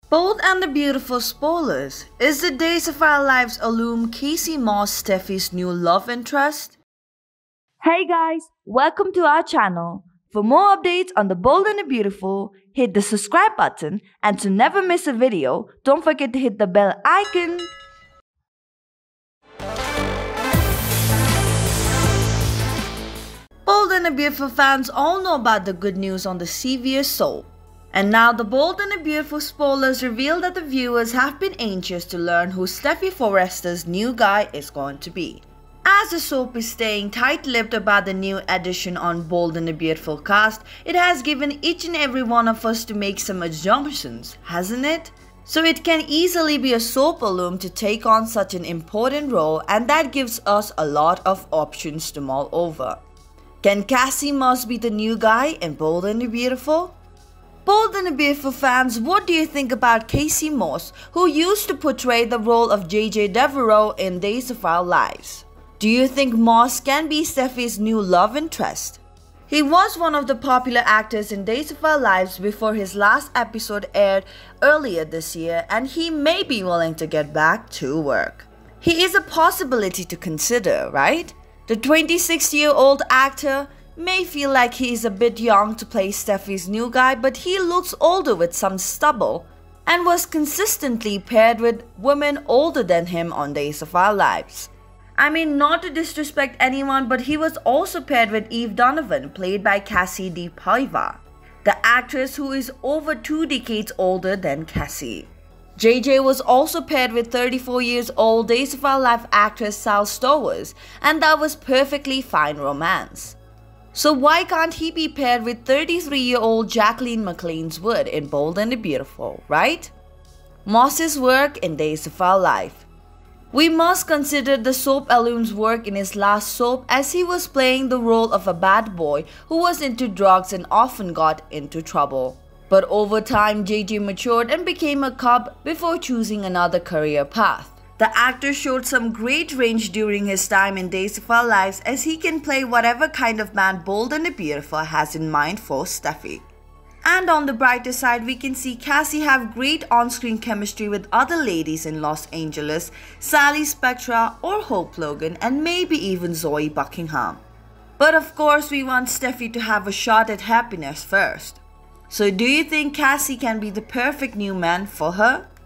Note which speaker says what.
Speaker 1: Bold and the Beautiful spoilers. Is the Days of Our Lives alum Casey Moss Steffi's new love interest?
Speaker 2: Hey guys, welcome to our channel. For more updates on the Bold and the Beautiful, hit the subscribe button, and to never miss a video, don't forget to hit the bell icon.
Speaker 1: Bold and the Beautiful fans all know about the good news on the CVS soap. And now the Bold and the Beautiful spoilers reveal that the viewers have been anxious to learn who Steffy Forrester's new guy is going to be. As the soap is staying tight-lipped about the new addition on Bold and the Beautiful cast, it has given each and every one of us to make some assumptions, hasn't it? So it can easily be a soap alum to take on such an important role, and that gives us a lot of options to mull over. Can Casey Moss be the new guy in Bold and the Beautiful? Bold and the Beautiful fans, what do you think about Casey Moss, who used to portray the role of JJ Devereaux in Days of Our Lives? Do you think Moss can be Steffi's new love interest? He was one of the popular actors in Days of Our Lives before his last episode aired earlier this year, and he may be willing to get back to work. He is a possibility to consider, right? The 26-year-old actor may feel like he is a bit young to play Steffi's new guy, but he looks older with some stubble and was consistently paired with women older than him on Days of Our Lives. I mean, not to disrespect anyone, but he was also paired with Eve Donovan, played by Cassie DePaiva, the actress who is over 2 decades older than Cassie. JJ was also paired with 34 years old Days of Our Life actress Sal Stowers, and that was perfectly fine romance. So why can't he be paired with 33-year-old Jacqueline MacLean's Wood in Bold and the Beautiful, right? Moss's work in Days of Our Life. We must consider the soap alum's work in his last soap, as he was playing the role of a bad boy who was into drugs and often got into trouble. But over time, JJ matured and became a cop before choosing another career path. The actor showed some great range during his time in Days of Our Lives, as he can play whatever kind of man Bold and the Beautiful has in mind for Steffi. And on the brighter side, we can see Cassie have great on-screen chemistry with other ladies in Los Angeles, Sally Spectra or Hope Logan, and maybe even Zoe Buckingham. But of course, we want Steffi to have a shot at happiness first. So do you think Cassie can be the perfect new man for her?